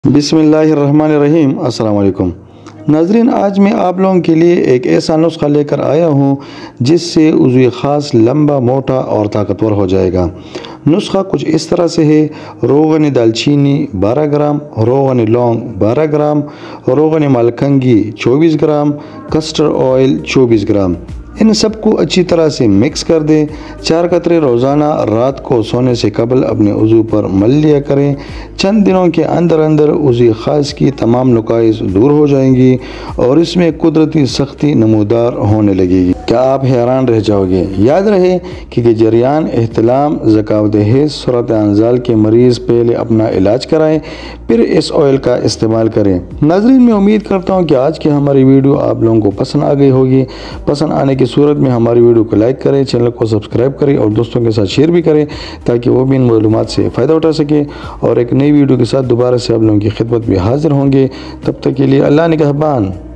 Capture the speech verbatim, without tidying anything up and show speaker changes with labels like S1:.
S1: بسم اللہ الرحمن الرحیم۔ السلام علیکم ناظرین، آج میں آپ لوگوں کے لیے ایک ایسا نسخہ لے کر آیا ہوں جس سے عضو خاص لمبا، موٹا اور طاقتور ہو جائے گا۔ نسخہ کچھ اس طرح سے ہے: روغن دال چینی بارہ گرام، روغن لونگ بارہ گرام، روغن مالکنگی چوبیس گرام، کسٹر آئل چوبیس گرام۔ ان سب کو اچھی طرح سے مکس کر دیں۔ چار قطرے روزانہ رات کو سونے سے قبل اپنے عضو پر مل لیا کریں۔ چند دنوں کے اندر اندر عضو خاص کی تمام نقائص دور ہو جائیں گی اور اس میں قدرتی سختی نمودار ہونے لگے گی۔ کیا آپ حیران رہ جاؤ گے؟ یاد رہے کہ جریان، احتلام، ذکاوت حیض، صورت انزال کے مریض پہلے اپنا علاج کرائیں، پھر اس آئل کا استعمال کریں۔ ناظرین، میں امید کرتا ہوں کہ آج کی ہماری ویڈیو آپ لوگوں کو پسند آ گئی ہوگی۔ پسند آنے کی صورت میں ہماری ویڈیو کو لائک کریں، چینل کو سبسکرائب کریں اور دوستوں کے ساتھ شیئر بھی کریں تاکہ وہ بھی ان معلومات سے فائدہ اٹھا سکیں، اور ایک نئی ویڈیو کے ساتھ دوبارہ سے آپ لوگوں کی خدمت میں حاضر ہوں گے۔ تب تک کے لیے اللہ نگہبان۔